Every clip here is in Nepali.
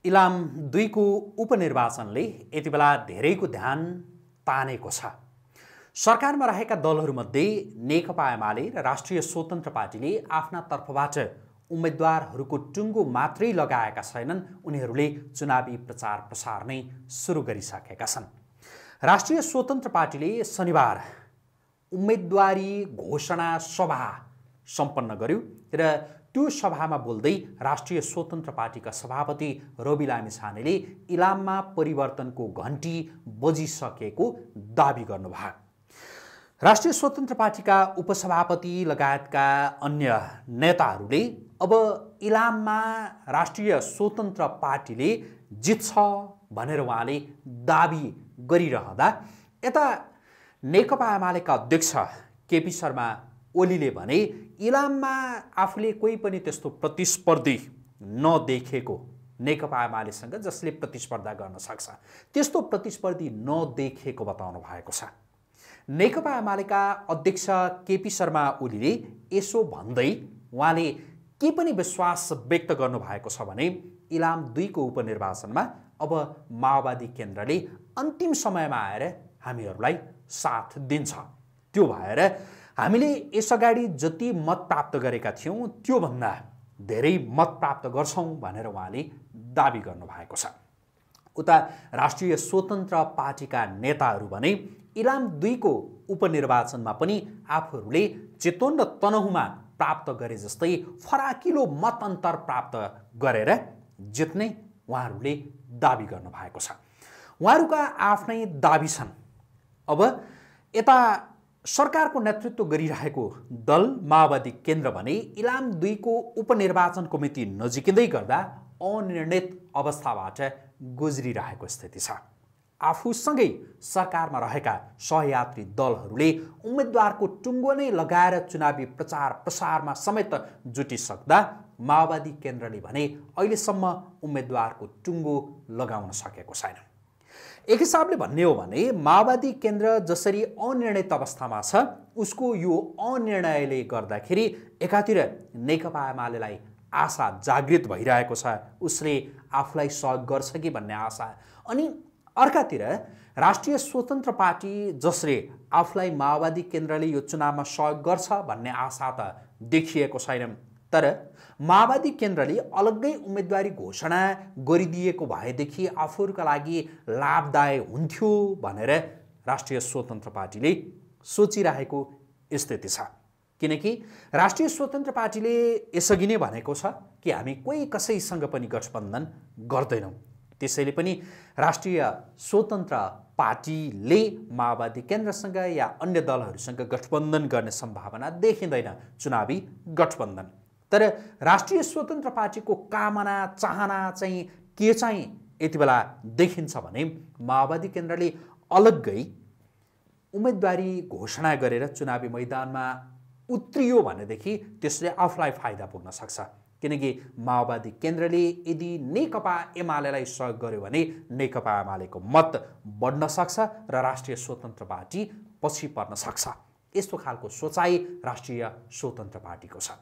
इलाम 2 को उपनिर्वाचनले यति बेला धेरैको ध्यान तानेको छ। सरकारमा रहेका दलहरूमध्ये नेकपा एमाले र राष्ट्रिय स्वतन्त्र पार्टीले आफ्ना तर्फबाट उम्मेदवारहरूको टुङ्गो मात्रै लगाएका छैनन्, उनीहरूले चुनावी प्रचार प्रसार नै सुरु गरिसकेका छन्। राष्ट्रिय स्वतन्त्र पार्टीले शनिबार उम्मेदवारी घोषणा सभा सम्पन्न गर्यो र त्यो सभामा बोल्दै राष्ट्रिय स्वतन्त्र पार्टीका सभापति रवि लामिछानेले इलाममा परिवर्तनको घण्टी बजिसकेको दाबी गर्नुभयो। राष्ट्रिय स्वतन्त्र पार्टीका उपसभापति लगायतका अन्य नेताहरूले अब इलाममा राष्ट्रिय स्वतन्त्र पार्टीले जित्छ भनेर उहाँले दाबी गरिरहँदा यता नेकपा एमालेका अध्यक्ष केपी शर्मा ओलीले भने इलाममा आफूले कोही पनि त्यस्तो प्रतिस्पर्धी नदेखेको, नेकपा एमालेसँग जसले प्रतिस्पर्धा गर्न सक्छ त्यस्तो प्रतिस्पर्धी नदेखेको बताउनु भएको छ। नेकपा एमालेका अध्यक्ष केपी शर्मा ओलीले यसो भन्दै उहाँले के पनि विश्वास व्यक्त गर्नुभएको छ भने इलाम 2 को उपनिर्वाचनमा अब माओवादी केन्द्रले अन्तिम समयमा आएर हामीहरूलाई साथ दिन्छ। त्यो भएर हामीले यसअगाडि जति मत प्राप्त गरेका थियौँ त्योभन्दा धेरै मत प्राप्त गर्छौँ भनेर उहाँले दाबी गर्नुभएको छ। उता राष्ट्रिय स्वतन्त्र पार्टीका नेताहरू भने इलाम 2 को उपनिर्वाचनमा पनि आफूहरूले चितवन र तनहुँमा प्राप्त गरे जस्तै फराकिलो मत अन्तर प्राप्त गरेर जित्ने उहाँहरूले दाबी गर्नुभएको छ। उहाँहरूका आफ्नै दाबी छन्। अब यता सरकारको नेतृत्व गरिरहेको दल माओवादी केन्द्र भने इलाम 2 को उपनिर्वाचनको मिति नजिकिँदै गर्दा अनिर्णित अवस्थाबाट गुज्रिरहेको स्थिति छ। आफूसँगै सरकारमा रहेका सहयात्री दलहरूले उम्मेदवारको टुङ्गो नै लगाएर चुनावी प्रचार प्रसारमा समेत जुटिसक्दा माओवादी केन्द्रले भने अहिलेसम्म उम्मेदवारको टुङ्गो लगाउन सकेको छैन। एक हिसाबले भन्ने हो भने माओवादी केन्द्र जसरी अनिर्णित अवस्थामा छ उसको यो अनिर्णयले गर्दाखेरि एकातिर नेकपा एमालेलाई आशा जागृत भइरहेको छ, उसले आफूलाई सहयोग गर्छ कि भन्ने आशा, अनि अर्कातिर राष्ट्रिय स्वतन्त्र पार्टी जसले आफूलाई माओवादी केन्द्रले यो चुनावमा सहयोग गर्छ भन्ने आशा त देखिएको छैन। तर माओवादी केन्द्रले अलग्गै उम्मेदवारी घोषणा गरिदिएको भएदेखि आफूहरूका लागि लाभदायक हुन्थ्यो भनेर राष्ट्रिय स्वतन्त्र पार्टीले सोचिरहेको स्थिति छ। किनकि राष्ट्रिय स्वतन्त्र पार्टीले यसअघि नै भनेको छ कि हामी कोही कसैसँग पनि गठबन्धन गर्दैनौँ। त्यसैले पनि राष्ट्रिय स्वतन्त्र पार्टीले माओवादी केन्द्रसँग या अन्य दलहरूसँग गठबन्धन गर्ने सम्भावना देखिँदैन, चुनावी गठबन्धन। तर राष्ट्रिय स्वतन्त्र पार्टीको कामना चाहना चाहिँ के चाहिँ यति बेला देखिन्छ भने माओवादी केन्द्रले अलग्गै उम्मेदवारी घोषणा गरेर चुनावी मैदानमा उत्रियो भनेदेखि त्यसले आफूलाई फाइदा पुग्न सक्छ। किनकि माओवादी केन्द्रले यदि नेकपा एमालेलाई सहयोग गर्यो भने नेकपा एमालेको मत बढ्न सक्छ र राष्ट्रिय स्वतन्त्र पार्टी पछि पर्न सक्छ। यस्तो खालको सोचाइ राष्ट्रिय स्वतन्त्र पार्टीको छ।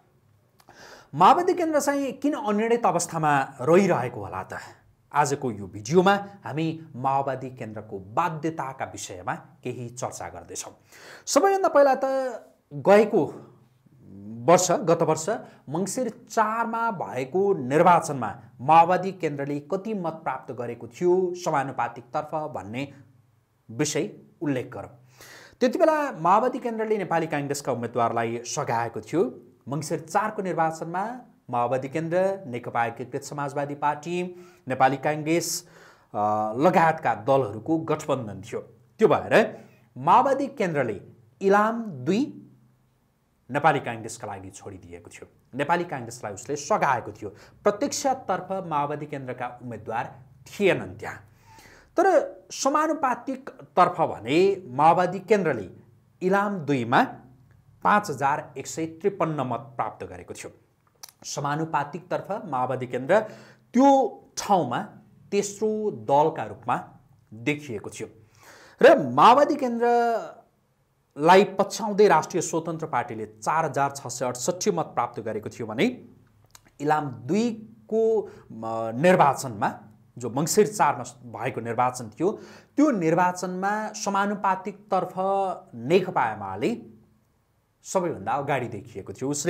माओवादी केन्द्र चाहिँ किन अनिर्णित अवस्थामा रहिरहेको होला त? आजको यो भिडियोमा हामी माओवादी केन्द्रको बाध्यताका विषयमा केही चर्चा गर्दैछौँ। सबैभन्दा पहिला त गत वर्ष मङ्सिर 4 मा भएको निर्वाचनमा माओवादी केन्द्रले कति मत प्राप्त गरेको थियो समानुपातिक तर्फ भन्ने विषय उल्लेख गरौँ। त्यति बेला माओवादी केन्द्रले नेपाली काङ्ग्रेसका उम्मेदवारलाई सघाएको थियो। मङ्सिर 4 को निर्वाचनमा माओवादी केन्द्र, नेकपा एकीकृत समाजवादी पार्टी, नेपाली काङ्ग्रेस लगायतका दलहरूको गठबन्धन थियो। त्यो भएर माओवादी केन्द्रले इलाम 2 नेपाली काङ्ग्रेसका लागि छोडिदिएको थियो। नेपाली काङ्ग्रेसलाई उसले सघाएको थियो। प्रत्यक्षतर्फ माओवादी केन्द्रका उम्मेदवार थिएनन् त्यहाँ। तर समानुपातिक तर्फ भने माओवादी केन्द्रले इलाम 2 मा 5153 मत प्राप्त गरेको थियो। समानुपातिक तर्फ माओवादी केन्द्र त्यो ठाउँमा तेस्रो दलका रूपमा देखिएको थियो र माओवादी केन्द्रलाई पछ्याउँदै राष्ट्रिय स्वतन्त्र पार्टीले 4668 मत प्राप्त गरेको थियो भने इलाम 2 को निर्वाचनमा जो मङ्सिर 4 मा भएको निर्वाचन थियो, त्यो निर्वाचनमा समानुपातिकतर्फ नेकपा एमाले सबैभन्दा अगाडि देखिएको थियो। उसले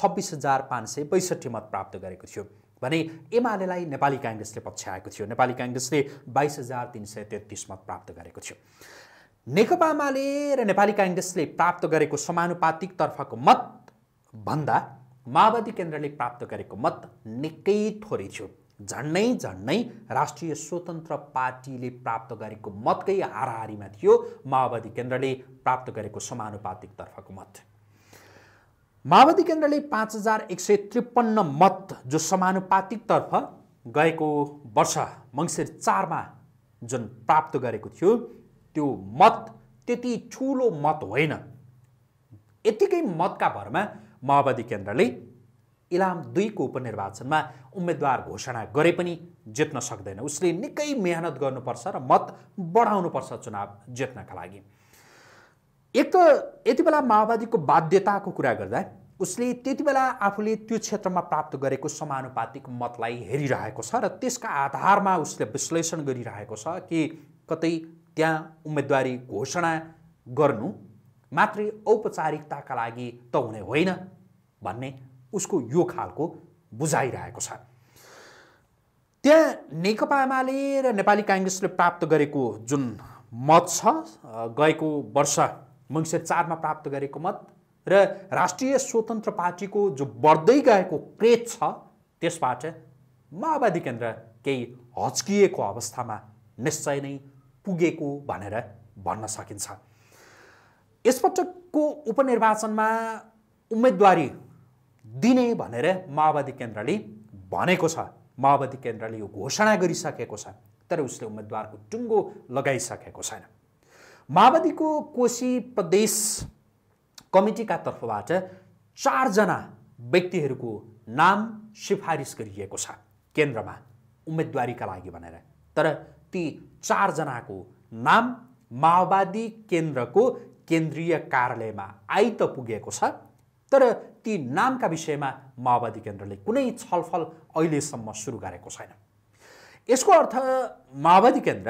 26,562 मत प्राप्त गरेको थियो भने एमालेलाई नेपाली काङ्ग्रेसले पछ्याएको थियो। नेपाली काङ्ग्रेसले 22,333 मत प्राप्त गरेको थियो। नेकपा एमाले र नेपाली काङ्ग्रेसले प्राप्त गरेको समानुपातिकतर्फको मत भन्दा माओवादी केन्द्रले प्राप्त गरेको मत निकै थोरै थियो। झन्नै राष्ट्रिय स्वतन्त्र पार्टीले प्राप्त गरेको मतकै हाराहारीमा थियो माओवादी केन्द्रले प्राप्त गरेको समानुपातिकतर्फको मत। माओवादी केन्द्रले 5,153 मत जो समानुपातिकतर्फ गएको वर्ष मङ्सिर 4 मा जुन प्राप्त गरेको थियो, त्यो मत त्यति ठुलो मत होइन। यतिकै मतका भरमा माओवादी केन्द्रले इलाम 2 को उपनिर्वाचनमा उम्मेदवार घोषणा गरे पनि जित्न सक्दैन। उसले निकै मेहनत गर्नुपर्छ र मत बढाउनुपर्छ चुनाव जित्नका लागि। एक त यति बेला माओवादीको बाध्यताको कुरा गर्दा उसले त्यति बेला आफूले त्यो क्षेत्रमा प्राप्त गरेको समानुपातिक मतलाई हेरिरहेको छ र त्यसका आधारमा उसले विश्लेषण गरिरहेको छ कि कतै त्यहाँ उम्मेदवारी घोषणा गर्नु मात्रै औपचारिकताका लागि त हुने होइन भन्ने उसको यो खालको बुझाइरहेको छ। त्यहाँ नेकपा एमाले र नेपाली काङ्ग्रेसले प्राप्त गरेको जुन मत छ, गएको वर्ष मङ्सिर 4 मा प्राप्त गरेको मत र राष्ट्रिय स्वतन्त्र पार्टीको जो बढ्दै गएको क्रेज छ, त्यसबाट माओवादी केन्द्र केही हच्किएको अवस्थामा निश्चय नै पुगेको भनेर भन्न सकिन्छ। यसपटकको उपनिर्वाचनमा उम्मेदवारी दिने भनेर माओवादी केन्द्रले भनेको छ। माओवादी केन्द्रले यो घोषणा गरिसकेको छ, तर उसले उम्मेदवारको टुङ्गो लगाइसकेको छैन। माओवादीको कोशी प्रदेश कमिटीका तर्फबाट 4 जना व्यक्तिहरूको नाम सिफारिस गरिएको छ केन्द्रमा उम्मेदवारीका लागि भनेर। तर ती 4 जनाको नाम माओवादी केन्द्रको केन्द्रीय कार्यालयमा आइ त पुगेको छ, तर ती नामका विषयमा माओवादी केन्द्रले कुनै छलफल अहिलेसम्म सुरु गरेको छैन। यसको अर्थ माओवादी केन्द्र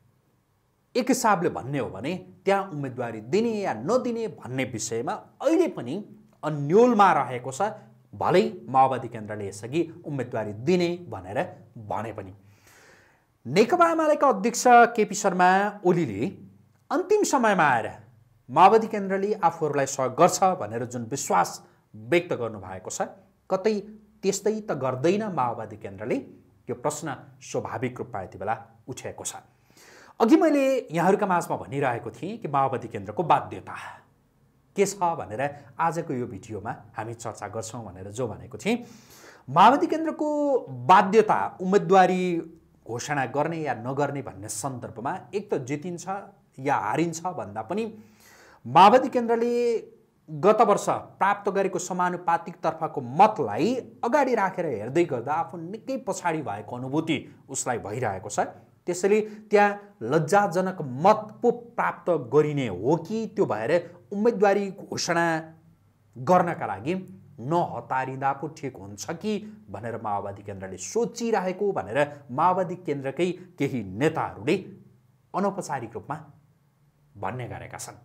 एक हिसाबले भन्ने हो भने त्यहाँ उम्मेदवारी दिने या नदिने भन्ने विषयमा अहिले पनि अन्योलमा रहेको छ। भलै माओवादी केन्द्रले यसअघि उम्मेदवारी दिने भनेर भने पनि नेकपा एमालेका अध्यक्ष केपी शर्मा ओलीले अन्तिम समयमा आएर माओवादी केन्द्रले आफूहरूलाई सहयोग गर्छ भनेर जुन विश्वास व्यक्त गर्नुभएको छ, कतै त्यस्तै त गर्दैन माओवादी केन्द्रले? यो प्रश्न स्वाभाविक रूपमा यति बेला उठेको छ। अघि मैले यहाँहरूका माझमा भनिरहेको थिएँ कि माओवादी केन्द्रको बाध्यता के छ भनेर आजको यो भिडियोमा हामी चर्चा गर्छौँ भनेर जो भनेको थिएँ। माओवादी केन्द्रको बाध्यता उम्मेदवारी घोषणा गर्ने या नगर्ने भन्ने सन्दर्भमा एक त जितिन्छ या हारिन्छ भन्दा पनि माओवादी केन्द्रले गत वर्ष प्राप्त गरेको समानुपातिकतर्फको मतलाई अगाडि राखेर हेर्दै गर्दा आफू निकै पछाडि भएको अनुभूति उसलाई भइरहेको छ। त्यसैले त्यहाँ लज्जाजनक मत पो प्राप्त गरिने हो कि त्यो भएर उम्मेदवारी घोषणा गर्नका लागि नहतारिँदा पो ठिक हुन्छ कि भनेर माओवादी केन्द्रले सोचिरहेको भनेर माओवादी केन्द्रकै केही नेताहरूले अनौपचारिक रूपमा भन्ने गरेका छन्।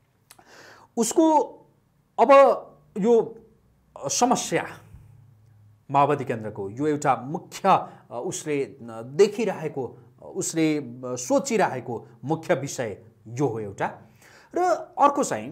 उसको अब यो समस्या माओवादी केन्द्रको यो एउटा मुख्य उसले देखिरहेको, उसले सोचिरहेको मुख्य विषय यो हो एउटा। र अर्को चाहिँ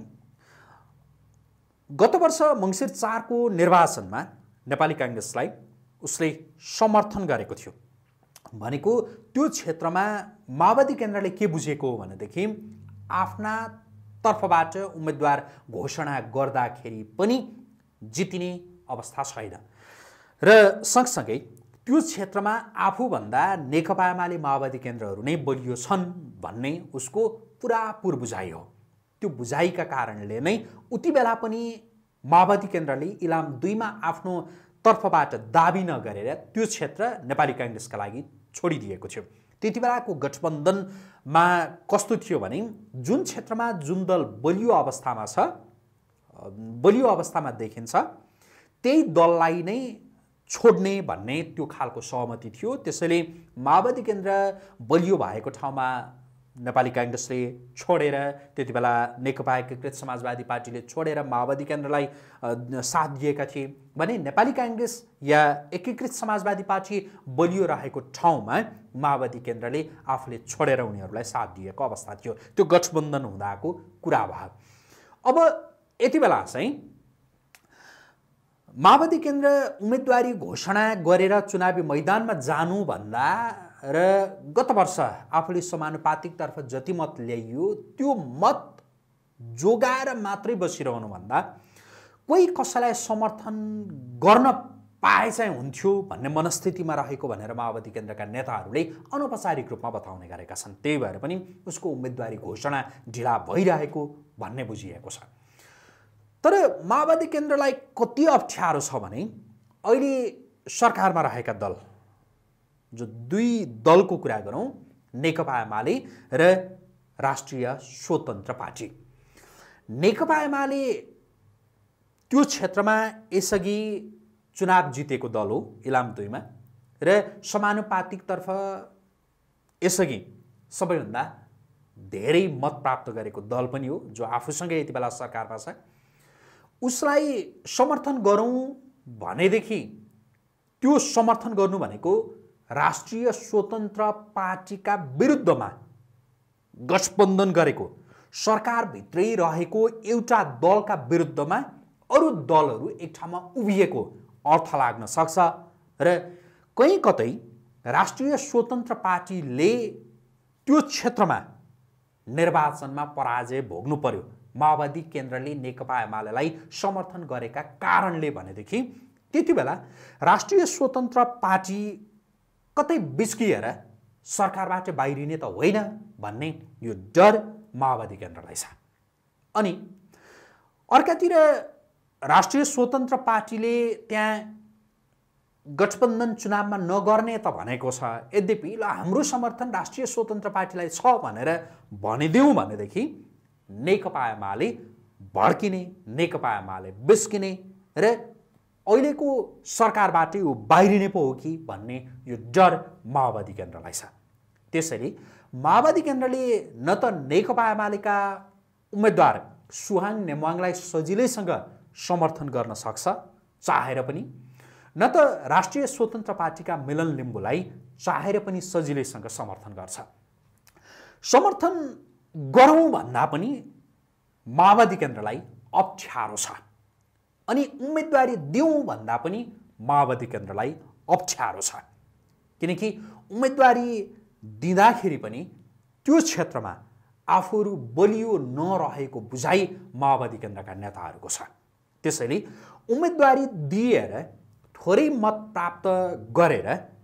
गत वर्ष मङ्सिर 4 को निर्वाचनमा नेपाली काङ्ग्रेसलाई उसले समर्थन गरेको थियो भनेको त्यो क्षेत्रमा माओवादी केन्द्रले के बुझेको हो भनेदेखि आफ्ना तर्फबाट उम्मेदवार घोषणा गर्दाखेरि पनि जितिने अवस्था छैन र सँगसँगै त्यो क्षेत्रमा आफूभन्दा नेकपा एमाले माओवादी केन्द्रहरू नै बलियो छन् भन्ने उसको पुरापुर बुझाइ हो। त्यो बुझाइका कारणले नै उति बेला पनि माओवादी केन्द्रले इलाम 2 मा आफ्नो तर्फबाट दाबी नगरेर त्यो क्षेत्र नेपाली काङ्ग्रेसका लागि छोडिदिएको थियो। त्यति बेलाको गठबन्धनमा कस्तो थियो भने जुन क्षेत्रमा जुन दल बलियो अवस्थामा छ, बलियो अवस्थामा देखिन्छ, त्यही दललाई नै छोड्ने भन्ने त्यो खालको सहमति थियो। त्यसैले माओवादी केन्द्र बलियो भएको ठाउँमा नेपाली कांग्रेसले छोडेर, त्यतिबेला नेकपा एकीकृत समाजवादी पार्टीले छोडेर माओवादी केन्द्रलाई साथ दिएका थिए भने नेपाली कांग्रेस या एकीकृत समाजवादी पार्टी बलियो रहेको ठाउँमा माओवादी केन्द्रले आफूले छोडेर उनीहरूलाई साथ दिएको अवस्था थियो। त्यो गठबन्धन हुँदाको कुरा भयो। अब यति बेला चाहिँ माओवादी केन्द्र उम्मेदवारी घोषणा गरेर चुनावी मैदानमा जानुभन्दा र गत वर्ष आफूले समानुपातिकतर्फ जति मत ल्याइयो त्यो मत जोगाएर मात्रै बसिरहनुभन्दा कोही कसैलाई समर्थन गर्न पाए चाहिँ हुन्थ्यो भन्ने मनस्थितिमा रहेको भनेर माओवादी केन्द्रका नेताहरूले अनौपचारिक रूपमा बताउने गरेका छन्। त्यही भएर पनि उसको उम्मेदवारी घोषणा ढिला भइरहेको भन्ने बुझिएको छ। तर माओवादी केन्द्रलाई कति अप्ठ्यारो छ भने अहिले सरकारमा रहेका दल, जो दुई दलको कुरा गरौँ, नेकपा एमाले र राष्ट्रिय स्वतन्त्र पार्टी। नेकपा एमाले त्यो क्षेत्रमा यसअघि चुनाव जितेको दल हो इलाम 2 मा र समानुपातिकतर्फ यसअघि सबैभन्दा धेरै मत प्राप्त गरेको दल पनि हो, जो आफूसँगै यति बेला सरकारमा छ। उसलाई समर्थन गरौँ भनेदेखि त्यो समर्थन गर्नु भनेको राष्ट्रिय स्वतन्त्र पार्टीका विरुद्धमा गठबन्धन गरेको सरकारभित्रै रहेको एउटा दलका विरुद्धमा अरू दलहरू एक ठाउँमा उभिएको अर्थ लाग्न सक्छ र कहीँ कतै राष्ट्रिय स्वतन्त्र पार्टीले त्यो क्षेत्रमा निर्वाचनमा पराजय भोग्नु पर्यो माओवादी केन्द्रले नेकपा एमालेलाई समर्थन गरेका कारणले भनेदेखि त्यति बेला राष्ट्रिय स्वतन्त्र पार्टी कतै बिस्किएर सरकारबाट बाहिरिने त होइन भन्ने यो डर माओवादी केन्द्रलाई छ। अनि अर्कातिर राष्ट्रिय स्वतन्त्र पार्टीले त्यहाँ गठबन्धन चुनावमा नगर्ने त भनेको छ। यद्यपि ल हाम्रो समर्थन राष्ट्रिय स्वतन्त्र पार्टीलाई छ भनेर भनिदिउँ भनेदेखि नेकपा एमाले भड्किने, नेकपा एमाले बिस्किने र अहिलेको सरकारबाटै ऊ बाहिरिने पो हो कि भन्ने यो डर माओवादी केन्द्रलाई छ। त्यसैले माओवादी केन्द्रले न त नेकपा एमालेका उम्मेदवार सुहाङ नेमुवाङलाई सजिलैसँग समर्थन गर्न सक्छ चाहेर पनि, न त राष्ट्रिय स्वतन्त्र पार्टीका मिलन लिम्बुलाई चाहेर पनि सजिलैसँग समर्थन गर्छ। समर्थन गरौँ भन्दा पनि माओवादी केन्द्रलाई अप्ठ्यारो छ। अनि उम्मेदवारी दिउँ भन्दा पनि माओवादी केन्द्रलाई अप्ठ्यारो छ। किनकि उम्मेदवारी दिँदाखेरि पनि त्यो क्षेत्रमा आफूहरू बलियो नरहेको बुझाइ माओवादी केन्द्रका नेताहरूको छ। त्यसैले उम्मेदवारी दिएर थोरै मत प्राप्त गरेर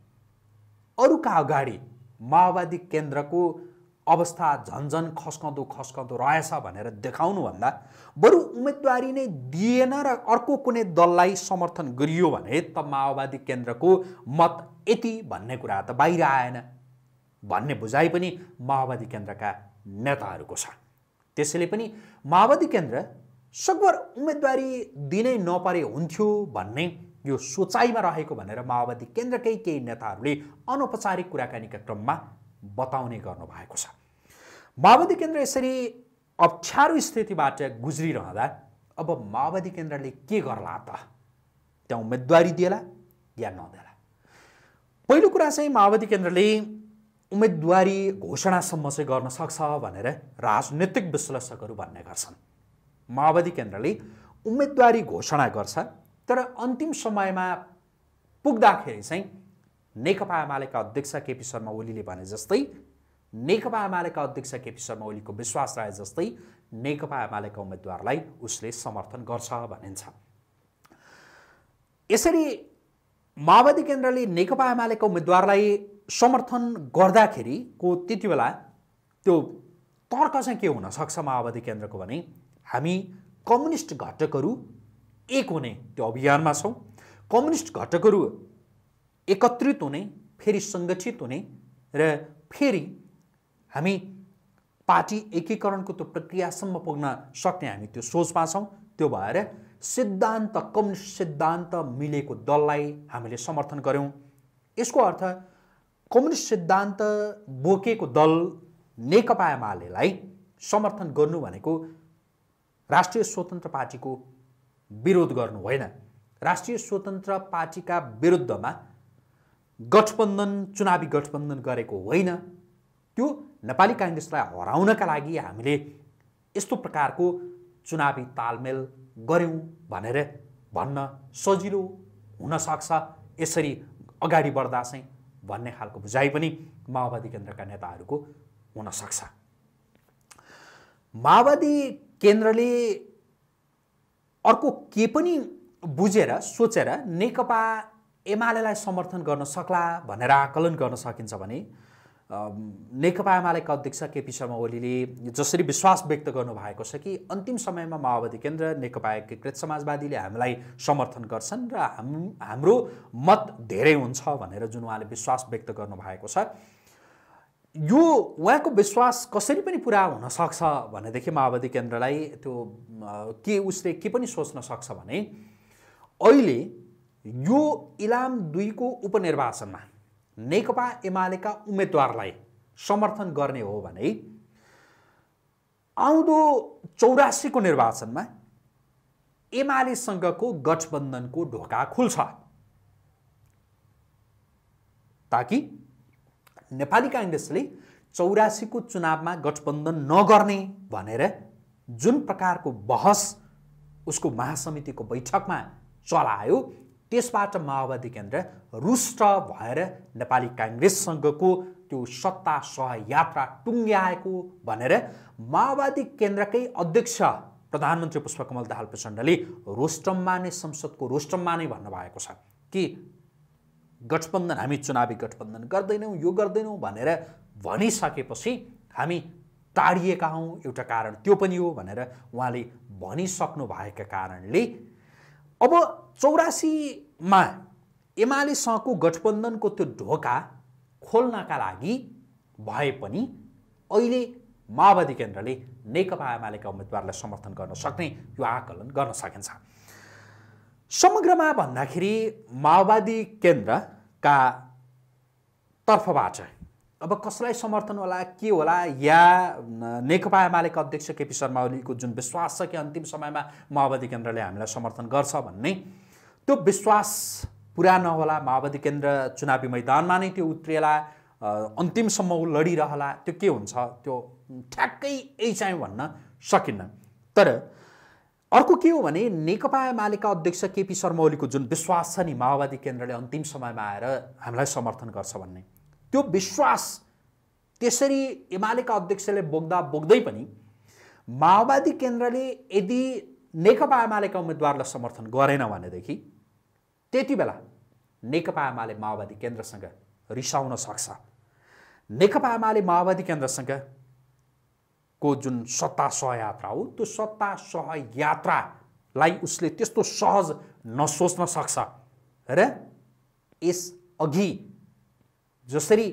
अरूका अगाडि माओवादी केन्द्रको अवस्था झन्झन खस्कँदो रहेछ भनेर देखाउनुभन्दा बरु उम्मेदवारी नै दिएन र अर्को कुनै दललाई समर्थन गरियो भने त माओवादी केन्द्रको मत यति भन्ने कुरा त बाहिर आएन भन्ने बुझाइ पनि माओवादी केन्द्रका नेताहरूको छ। त्यसैले पनि माओवादी केन्द्र सकभर उम्मेदवारी दिनै नपरे हुन्थ्यो भन्ने यो सोचाइमा रहेको भनेर माओवादी केन्द्रकै केही नेताहरूले अनौपचारिक कुराकानीका क्रममा बताउने गर्नु भएको छ। माओवादी केन्द्र यसरी अप्ठ्यारो स्थितिबाट गुज्रिरहँदा अब माओवादी केन्द्रले के गर्ला त? त्यहाँ उम्मेदवारी दिएला या नदेला? पहिलो कुरा चाहिँ माओवादी केन्द्रले उम्मेदवारी घोषणासम्म चाहिँ गर्न सक्छ भनेर राजनीतिक विश्लेषकहरू भन्ने गर्छन्। माओवादी केन्द्रले उम्मेदवारी घोषणा गर्छ, तर अन्तिम समयमा पुग्दाखेरि चाहिँ नेकपा एमालेका अध्यक्ष केपी शर्मा ओलीले भने जस्तै, नेकपा एमालेका अध्यक्ष केपी शर्मा ओलीको विश्वास रहे जस्तै नेकपा एमालेका उम्मेदवारलाई उसले समर्थन गर्छ भनिन्छ। यसरी माओवादी केन्द्रले नेकपा एमालेका उम्मेदवारलाई समर्थन गर्दाखेरिको त्यति बेला त्यो तर्क चाहिँ के हुन सक्छ माओवादी केन्द्रको भने, हामी कम्युनिस्ट घटकहरू एक हुने त्यो अभियानमा छौँ, कम्युनिस्ट घटकहरू एकत्रित हुने, फेरि सङ्गठित हुने र फेरि हामी पार्टी एकीकरणको त्यो प्रक्रियासम्म पुग्न सक्ने हामी त्यो सोचमा छौँ। त्यो भएर सिद्धान्त कम्युनिस्ट सिद्धान्त मिलेको दललाई हामीले समर्थन गर्यौं। यसको अर्थ कम्युनिस्ट सिद्धान्त बोकेको दल नेकपा एमालेलाई समर्थन गर्नु भनेको राष्ट्रिय स्वतन्त्र पार्टीको विरोध गर्नु होइन। राष्ट्रिय स्वतन्त्र पार्टीका विरुद्धमा गठबन्धन चुनावी गठबन्धन गरेको होइन। त्यो नेपाली कांग्रेसलाई हराउनका लागि हामीले यस्तो प्रकारको चुनावी तालमेल गर्यौं भनेर भन्न सजिलो हुन सक्छ। यसरी अगाडि बढ्दा चाहिँ भन्ने खालको बुझाइ पनि माओवादी केन्द्रका नेताहरूको हुन सक्छ। माओवादी केन्द्रले अर्को के पनि बुझेर सोचेर नेकपा एमालेलाई समर्थन गर्न सक्ला भनेर आकलन गर्न सकिन्छ भने नेकपा एमालेका अध्यक्ष केपी शर्मा ओलीले जसरी विश्वास व्यक्त गर्नुभएको छ कि अन्तिम समयमा माओवादी केन्द्र नेकपा एकीकृत समाजवादीले हामीलाई समर्थन गर्छन् र हाम्रो मत धेरै हुन्छ भनेर जुन उहाँले विश्वास व्यक्त गर्नुभएको छ, यो उहाँको विश्वास कसरी पनि पुरा हुन सक्छ भनेदेखि माओवादी केन्द्रलाई त्यो उसले के पनि सोच्न सक्छ भने अहिले यो इलाम 2 को उपनिर्वाचनमा नेकपा एमालेका उम्मेदवारलाई समर्थन गर्ने हो भने आउँदो 84 को निर्वाचनमा एमालेसँगको गठबन्धनको ढोका खुल्छ, ताकि नेपाली कांग्रेसले 84 को चुनावमा गठबन्धन नगर्ने भनेर जुन प्रकारको बहस उसको महासमितिको बैठकमा चलायो त्यसबाट माओवादी केन्द्र रुष्ट भएर नेपाली कांग्रेससँगको त्यो सत्ता सहयात्रा टुङ्ग्याएको भनेर माओवादी केन्द्रकै अध्यक्ष प्रधानमन्त्री पुष्पकमल दाहाल प्रचण्डले रोस्टममा नै संसदको रोस्टममा नै भन्नुभएको छ कि गठबन्धन हामी चुनावी गठबन्धन गर्दैनौं, यो गर्दैनौं भनेर भनिसकेपछि हामी टाढिएका हौं। एउटा कारण त्यो पनि हो भनेर उहाँले भनिसक्नु भएका कारणले अब 84 मा एमालेसँगको गठबन्धनको त्यो ढोका खोल्नका लागि भए पनि अहिले माओवादी केन्द्रले नेकपा एमालेका उम्मेदवारलाई समर्थन गर्न सक्ने यो आकलन गर्न सकिन्छ। समग्रमा भन्दाखेरि माओवादी केन्द्रका तर्फबाट अब कसलाई समर्थन होला के होला, या नेकपा एमालेका अध्यक्ष केपी शर्मा ओलीको जुन विश्वास छ कि अन्तिम समयमा माओवादी केन्द्रले हामीलाई समर्थन गर्छ भन्ने त्यो विश्वास पुरा नहोला, माओवादी केन्द्र चुनावी मैदानमा नै त्यो उत्रिएला, अन्तिमसम्म लडिरहला, त्यो के हुन्छ त्यो ठ्याक्कै यही चाहिँ भन्न सकिन्न। तर अर्को के हो भने नेकपा एमालेका अध्यक्ष केपी शर्मा ओलीको जुन विश्वास छ नि माओवादी केन्द्रले अन्तिम समयमा आएर हामीलाई समर्थन गर्छ भन्ने, त्यो विश्वास त्यसरी एमालेका अध्यक्षले बोक्दै पनि माओवादी केन्द्रले यदि नेकपा एमालेका उम्मेदवारलाई समर्थन गरेन भनेदेखि त्यति बेला नेकपा एमाले माओवादी केन्द्रसँग रिसाउन सक्छ। नेकपा एमाले माओवादी केन्द्रसँग को जुन सत्ता सहयात्रा हो त्यो सत्ता सहयात्रालाई उसले त्यस्तो सहज नसोच्न सक्छ र यस अघि जसरी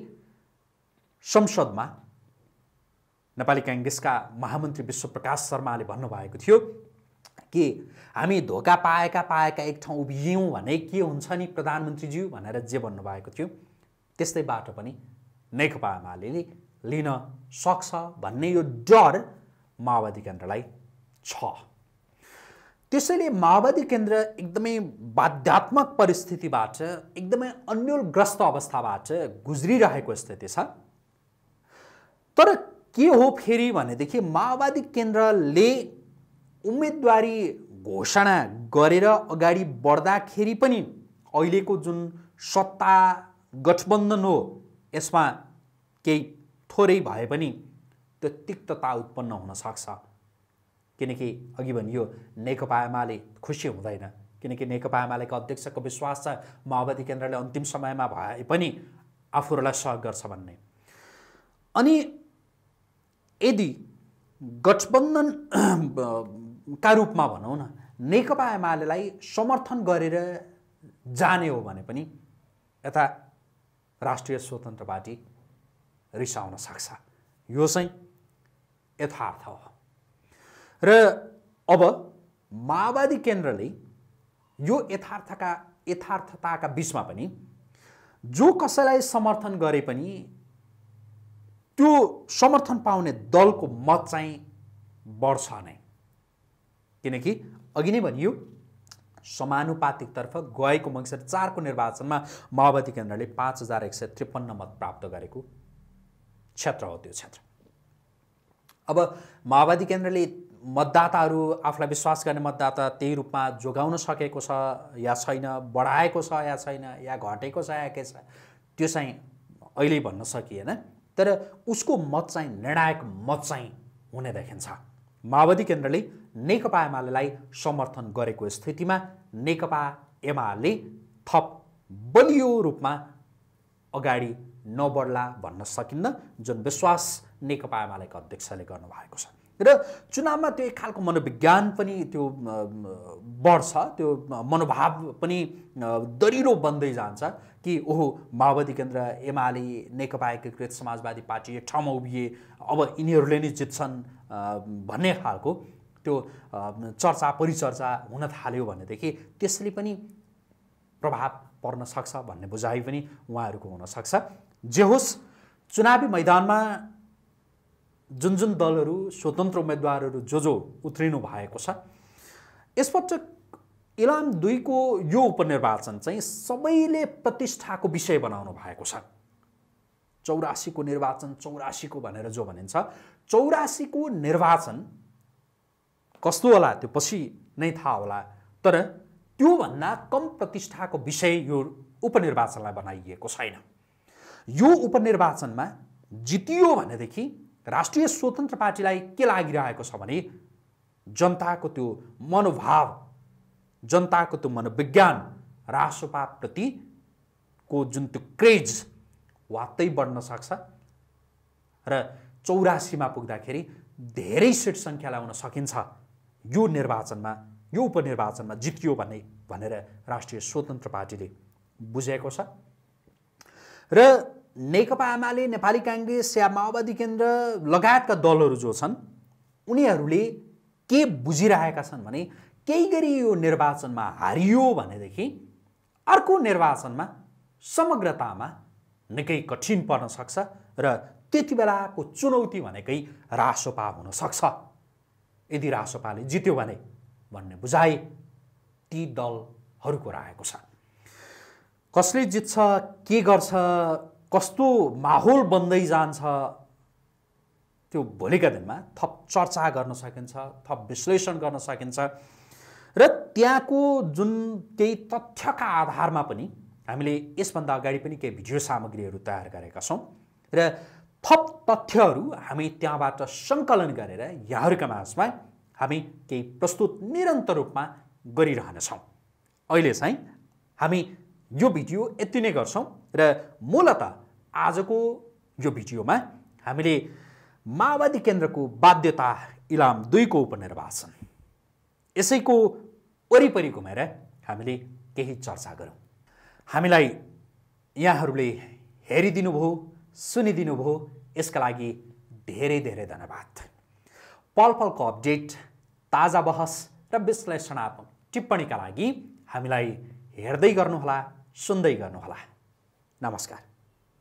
संसदमा नेपाली कांग्रेसका महामन्त्री विश्वप्रकाश शर्माले भन्नुभएको थियो कि हामी धोका पाएका एक ठाउँ उभियौं भने के हुन्छ नि प्रधानमन्त्रीज्यू भनेर जे भन्नुभएको थियो त्यस्तैबाट पनि नेकपा एमालेले लिन सक्छ भन्ने यो डर माओवादी केन्द्रलाई छ। त्यसैले माओवादी केन्द्र एकदमै बाध्यात्मक परिस्थितिबाट एकदमै अन्योलग्रस्त अवस्थाबाट गुज्रिरहेको स्थिति छ। तर के हो फेरि भनेदेखि माओवादी केन्द्रले उम्मेदवारी घोषणा गरेर अगाडि बढ्दाखेरि पनि अहिलेको जुन सत्ता गठबन्धन हो यसमा केही थोरै भए पनि त्यो तिक्तता उत्पन्न हुन सक्छ, किनकि अघि भनियो नेकपा एमाले खुसी हुँदैन, किनकि नेकपा एमालेका अध्यक्षको विश्वास छ माओवादी केन्द्रले अन्तिम समयमा भए पनि आफूहरूलाई सहयोग गर्छ भन्ने। अनि यदि गठबन्धन का रूपमा भनौं न नेकपा एमालेलाई समर्थन गरेर जाने हो भने पनि यता राष्ट्रिय स्वतन्त्र पार्टी रिसाउन सक्छ। यो चाहिँ यथार्थ हो र अब माओवादी केन्द्रले यो यथार्थताका बीचमा पनि जो कसैलाई समर्थन गरे पनि त्यो समर्थन पाउने दलको मत चाहिँ बढ्छ नै, किनकि अघि नै भनियो समानुपातिकतर्फ गएको मङ्सिर 4 को निर्वाचनमा माओवादी केन्द्रले 5153 मत प्राप्त गरेको क्षेत्र हो त्यो क्षेत्र। अब माओवादी केन्द्रले मतदाताहरू आफूलाई विश्वास गर्ने मतदाता त्यही रूपमा जोगाउन सकेको छ या छैन, बढाएको छ या छैन, या घटेको छ या के छ, त्यो चाहिँ अहिले भन्न सकिएन। तर उसको मत चाहिँ निर्णायक मत चाहिँ हुने देखिन्छ। माओवादी केन्द्रले नेकपा एमालेलाई समर्थन गरेको स्थितिमा नेकपा एमाले थप बलियो रूपमा अगाडि नबढ्ला भन्न सकिन्न, जुन विश्वास नेकपा एमालेका अध्यक्षले गर्नुभएको छ। र चुनावमा त्यो एक खालको मनोविज्ञान पनि त्यो बढ्छ, त्यो मनोभाव पनि दरिलो बन्दै जान्छ कि ओहो माओवादी केन्द्र एमाले नेकपा एकीकृत समाजवादी पार्टी एक ठाउँमा उभिए, अब यिनीहरूले नै जित्छन् भन्ने खालको त्यो चर्चा परिचर्चा हुन थाल्यो भनेदेखि त्यसले पनि प्रभाव पर्न सक्छ भन्ने बुझाइ पनि उहाँहरूको हुनसक्छ। जे होस्, चुनावी मैदानमा जुन जुन दलहरू स्वतन्त्र उम्मेदवारहरू जो उत्रिनु भएको छ, यसपटक इलाम 2 को यो उपनिर्वाचन चाहिँ सबैले प्रतिष्ठाको विषय बनाउनु भएको छ। 84 को निर्वाचन 84 को भनेर जो भनिन्छ, 84 को निर्वाचन कस्तो होला त्यो पछि नै थाहा होला, तर त्योभन्दा कम प्रतिष्ठाको विषय यो उपनिर्वाचनलाई बनाइएको छैन। यो उपनिर्वाचनमा जितियो भनेदेखि राष्ट्रिय स्वतन्त्र पार्टीलाई के लागिरहेको छ भने जनताको त्यो मनोभाव, जनताको त्यो मनोविज्ञान, राष्ट्रपा प्रतिको जुन त्यो क्रेज वात्तै बढ्न सक्छ र 84 मा पुग्दाखेरि धेरै सिट सङ्ख्या ल्याउन सकिन्छ यो निर्वाचनमा, यो उपनिर्वाचनमा जितियो भनेर राष्ट्रिय स्वतन्त्र पार्टीले बुझेको छ। र नेकपा एमाले, नेपाली काङ्ग्रेस या माओवादी केन्द्र लगायतका दलहरू जो छन् उनीहरूले के बुझिरहेका छन् भने केही गरी यो निर्वाचनमा हारियो भनेदेखि अर्को निर्वाचनमा समग्रतामा निकै कठिन पर्न सक्छ र त्यति बेलाको चुनौती भनेकै रासोपा हुन सक्छ। यदि रासोपाले जित्यो भने भन्ने बुझाइ ती दलहरूको रहेको छ। कसले जित्छ, के गर्छ, कस्तो माहौल बन्दै जान्छ, त्यो भोलिका दिनमा थप चर्चा गर्न सकिन्छ, थप विश्लेषण गर्न सकिन्छ र त्यहाँको जुन केही तथ्यका आधारमा पनि हामीले यसभन्दा अगाडि पनि केही भिडियो सामग्रीहरू तयार गरेका छौँ र थप तथ्यहरू हामी त्यहाँबाट सङ्कलन गरेर यहाँहरूका माझमा हामी केही प्रस्तुत निरन्तर रूपमा गरिरहनेछौँ। अहिले चाहिँ हामी यो भिडियो यति नै गर्छौँ र मूलतः आजको यो भिडियोमा हामीले माओवादी केन्द्रको बाध्यता इलाम 2 को उपनिर्वाचन यसैको वरिपरि घुमेर हामीले केही चर्चा गरौँ। हामीलाई यहाँहरूले हेरिदिनुभयो, सुनिदिनुभयो, यसका लागि धेरै धेरै धन्यवाद। पल पलको अपडेट, ताजा बहस र विश्लेषणात्मक टिप्पणीका लागि हामीलाई हेर्दै गर्नुहोला, सुन्दै गर्नुहोला। नमस्कार।